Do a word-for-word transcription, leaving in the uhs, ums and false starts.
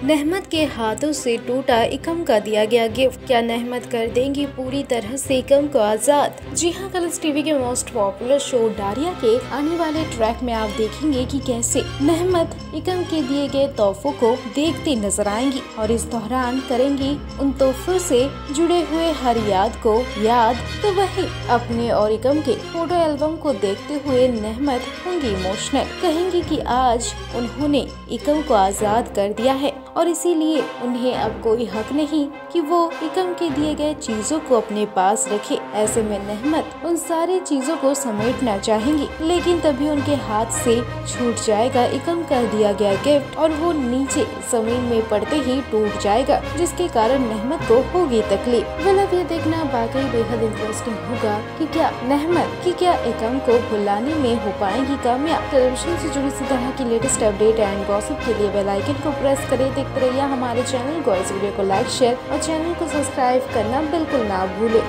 नहमत के हाथों से टूटा इकम का दिया गया गिफ्ट। क्या नहमत कर देंगी पूरी तरह से इकम को आजाद? जी हाँ, कलर्स टीवी के मोस्ट पॉपुलर शो डारिया के आने वाले ट्रैक में आप देखेंगे कि कैसे नहमत इकम के दिए गए तोहफों को देखती नजर आएंगी और इस दौरान करेंगी उन तोहफों से जुड़े हुए हर याद को याद। तो वही अपने और इकम के फोटो एल्बम को देखते हुए नहमत होंगी इमोशनल, कहेंगी कि आज उन्होंने इकम को आजाद कर दिया है और इसीलिए उन्हें अब कोई हक नहीं कि वो इकम के दिए गए चीजों को अपने पास रखे। ऐसे में नहमत उन सारी चीजों को समेटना चाहेंगी, लेकिन तभी उनके हाथ से छूट जाएगा इकम का दिया गया गिफ्ट और वो नीचे जमीन में पड़ते ही टूट जाएगा, जिसके कारण नहमत को होगी तकलीफ। वेल, अब ये देखना वाकई बेहद इंटरेस्टिंग होगा कि क्या नहमत की क्या इकम को भुलाने में हो पाएंगी कामयाब। टेलीविजन से जुड़ी इसी तरह की लेटेस्ट अपडेट एंड गॉसिप के लिए बेल आइकन को प्रेस करें। देखते रहिए हमारे चैनल को, इस वीडियो को लाइक शेयर और चैनल को सब्सक्राइब करना बिल्कुल ना भूले।